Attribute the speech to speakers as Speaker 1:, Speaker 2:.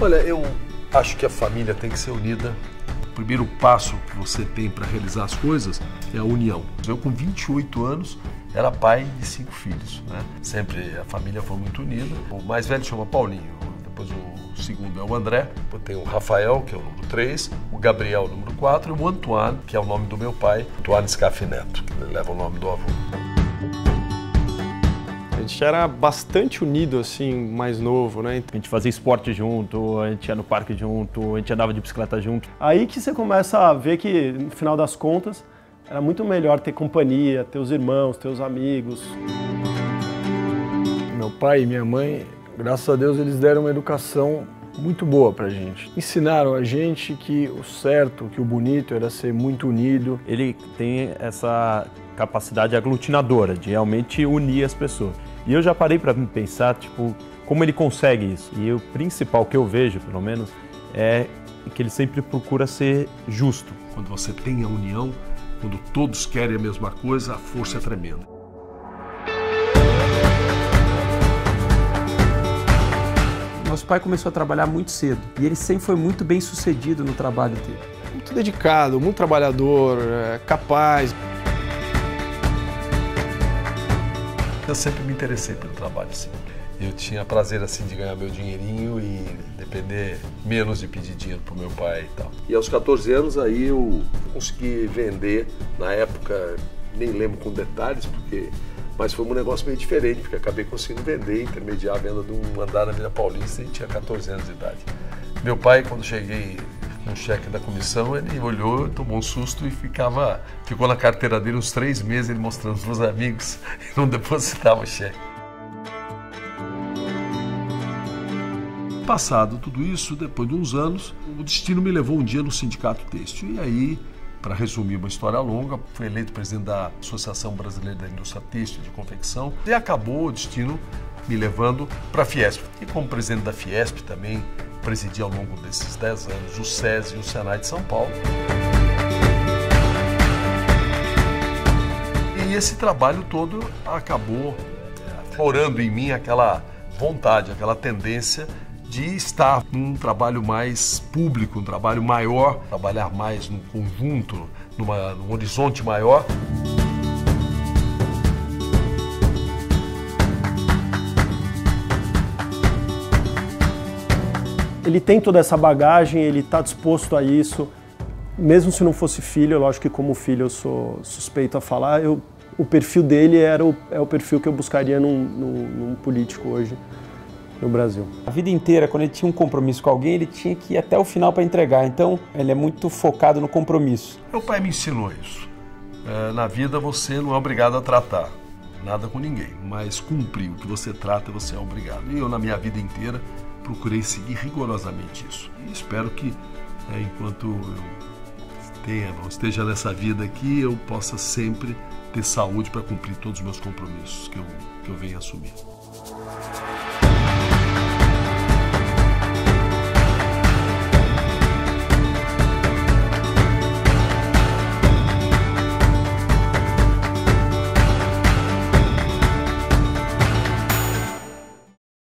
Speaker 1: Olha, eu acho que a família tem que ser unida. O primeiro passo que você tem para realizar as coisas é a união. Eu, com 28 anos, era pai de 5 filhos, né? Sempre a família foi muito unida. O mais velho chama Paulinho, depois o segundo é o André, depois tem o Rafael, que é o número 3, o Gabriel, o número 4, e o Antoine, que é o nome do meu pai, Antoine Scaff Neto, que leva o nome do avô.
Speaker 2: A gente era bastante unido, assim, mais novo, né?
Speaker 3: A gente fazia esporte junto, a gente ia no parque junto, a gente andava de bicicleta junto.
Speaker 2: Aí que você começa a ver que, no final das contas, era muito melhor ter companhia, ter os irmãos, ter os amigos.
Speaker 4: Meu pai e minha mãe, graças a Deus, eles deram uma educação muito boa pra gente. Ensinaram a gente que o certo, que o bonito era ser muito unido.
Speaker 3: Ele tem essa capacidade aglutinadora de realmente unir as pessoas. E eu já parei para pensar, tipo, como ele consegue isso. E o principal que eu vejo, pelo menos, é que ele sempre procura ser justo.
Speaker 1: Quando você tem a união, quando todos querem a mesma coisa, a força é tremenda.
Speaker 5: Nosso pai começou a trabalhar muito cedo e ele sempre foi muito bem sucedido no trabalho dele.
Speaker 4: Muito dedicado, muito trabalhador, capaz.
Speaker 1: Eu sempre me interessei pelo trabalho, assim. Eu tinha prazer, assim, de ganhar meu dinheirinho e depender menos de pedir dinheiro pro meu pai e tal. E aos 14 anos, aí eu consegui vender, na época, nem lembro com detalhes, mas foi um negócio meio diferente, porque acabei conseguindo vender, intermediar a venda de um andar na Vila Paulista e tinha 14 anos de idade. Meu pai, quando cheguei com o cheque da comissão, ele olhou, tomou um susto e ficou na carteira dele uns 3 meses, ele mostrando para os amigos e não depositava o cheque. Passado tudo isso, depois de uns anos, o destino me levou um dia no Sindicato Têxtil. E aí, para resumir uma história longa, fui eleito presidente da Associação Brasileira da Indústria Têxtil de Confecção e acabou o destino me levando para a Fiesp. E como presidente da Fiesp também presidi ao longo desses 10 anos o SESI e o Senai de São Paulo. E esse trabalho todo acabou forando em mim aquela vontade, aquela tendência de estar num trabalho mais público, um trabalho maior, trabalhar mais num conjunto, num horizonte maior.
Speaker 2: Ele tem toda essa bagagem, ele está disposto a isso, mesmo se não fosse filho, lógico que como filho eu sou suspeito a falar, o perfil dele é o perfil que eu buscaria num político hoje no Brasil.
Speaker 5: A vida inteira, quando ele tinha um compromisso com alguém, ele tinha que ir até o final para entregar, então ele é muito focado no compromisso.
Speaker 1: Meu pai me ensinou isso. Na vida você não é obrigado a tratar nada com ninguém, mas cumprir o que você trata você é obrigado. E eu, na minha vida inteira, procurei seguir rigorosamente isso. E espero que, enquanto eu esteja nessa vida aqui, eu possa sempre ter saúde para cumprir todos os meus compromissos que eu venho assumir.